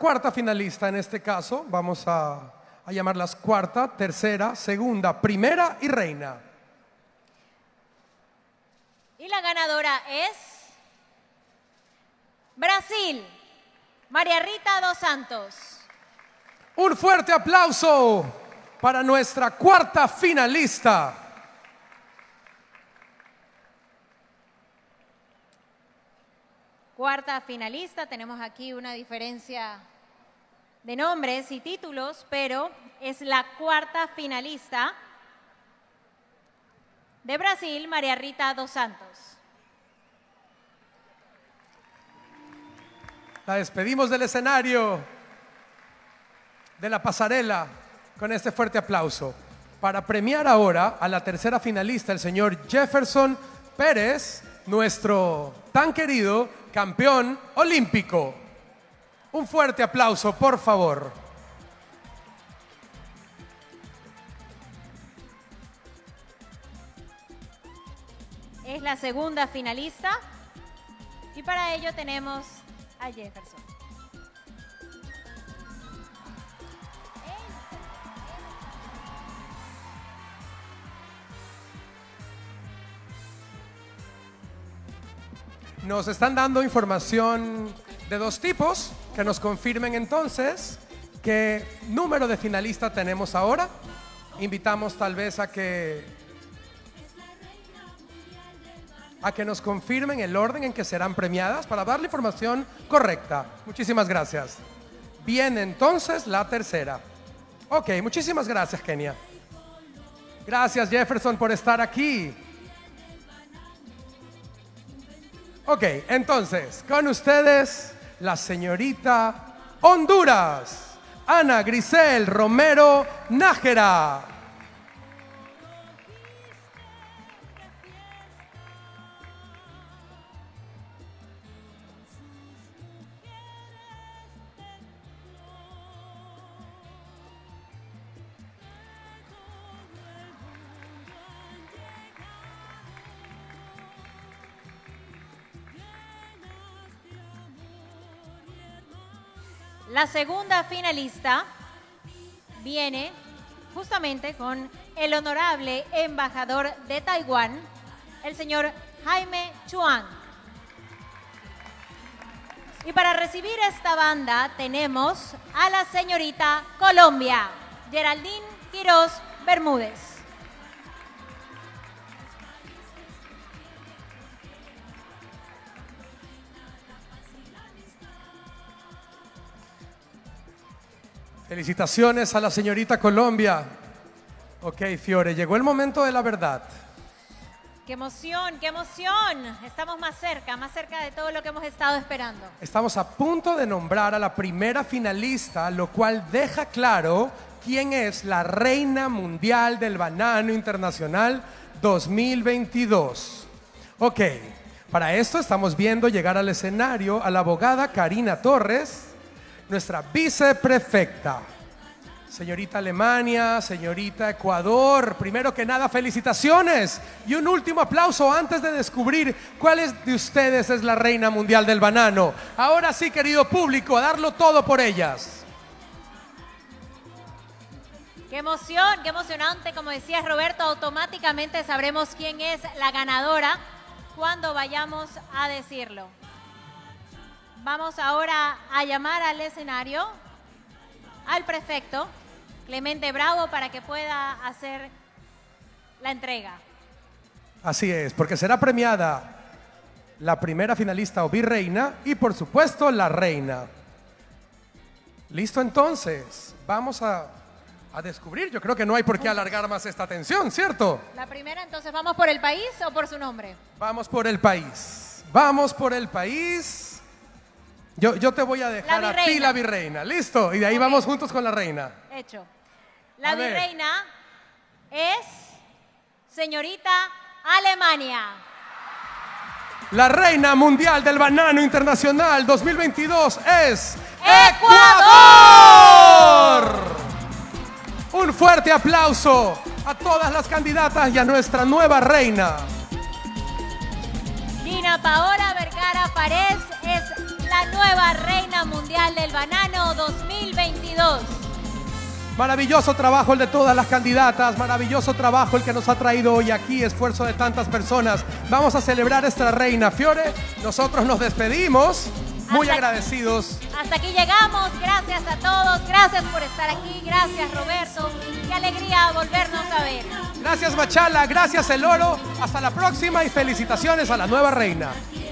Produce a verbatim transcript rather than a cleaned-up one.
cuarta finalista en este caso. Vamos a, a llamarlas cuarta, tercera, segunda, primera y reina. Y la ganadora es Brasil, María Rita dos Santos. Un fuerte aplauso para nuestra cuarta finalista. Cuarta finalista, tenemos aquí una diferencia de nombres y títulos, pero es la cuarta finalista de Brasil, María Rita dos Santos. La despedimos del escenario, de la pasarela, con este fuerte aplauso. Para premiar ahora a la tercera finalista, el señor Jefferson Pérez, nuestro tan querido campeón olímpico. Un fuerte aplauso, por favor. Es la segunda finalista y para ello tenemos a Jefferson. Nos están dando información de dos tipos, que nos confirmen entonces qué número de finalista tenemos ahora. Invitamos tal vez a que, a que nos confirmen el orden en que serán premiadas para dar la información correcta. Muchísimas gracias. Bien, entonces la tercera. Ok, muchísimas gracias, Kenia. Gracias, Jefferson, por estar aquí. Ok, entonces, con ustedes, la señorita Honduras, Ana Grisel Romero Nájera. La segunda finalista viene justamente con el honorable embajador de Taiwán, el señor Jaime Chuan. Y para recibir esta banda tenemos a la señorita Colombia, Geraldine Quiroz Bermúdez. Felicitaciones a la señorita Colombia. Ok, Fiore, llegó el momento de la verdad. ¡Qué emoción, qué emoción! Estamos más cerca, más cerca de todo lo que hemos estado esperando. Estamos a punto de nombrar a la primera finalista, lo cual deja claro quién es la reina mundial del banano internacional dos mil veintidós. Ok, para esto estamos viendo llegar al escenario a la abogada Karina Torres, nuestra viceprefecta. Señorita Alemania, señorita Ecuador, primero que nada, felicitaciones y un último aplauso antes de descubrir cuál es de ustedes es la reina mundial del banano. Ahora sí, querido público, a darlo todo por ellas. ¡Qué emoción, qué emocionante! Como decía Roberto, automáticamente sabremos quién es la ganadora cuando vayamos a decirlo. Vamos ahora a llamar al escenario al prefecto Clemente Bravo para que pueda hacer la entrega. Así es, porque será premiada la primera finalista o virreina y por supuesto la reina. Listo, entonces, vamos a, a descubrir. Yo creo que no hay por qué alargar más esta atención, ¿cierto? La primera, entonces, ¿vamos por el país o por su nombre? Vamos por el país. Vamos por el país. Yo, yo te voy a dejar a ti la virreina, ¿listo? Y de ahí okay. Vamos juntos con la reina. Hecho. La a virreina ver. Es señorita Alemania. La reina mundial del banano internacional dos mil veintidós es ¡Ecuador! ¡Ecuador! Un fuerte aplauso a todas las candidatas y a nuestra nueva reina. Gina Paola Vergara Párez es la nueva reina mundial del banano dos mil veintidós. Maravilloso trabajo el de todas las candidatas, maravilloso trabajo el que nos ha traído hoy aquí, esfuerzo de tantas personas. Vamos a celebrar esta reina, Fiore. Nosotros nos despedimos, muy Hasta agradecidos. Hasta aquí llegamos, gracias a todos, gracias por estar aquí, gracias Roberto, qué alegría volvernos a ver. Gracias Machala, gracias El Oro, hasta la próxima y felicitaciones a la nueva reina.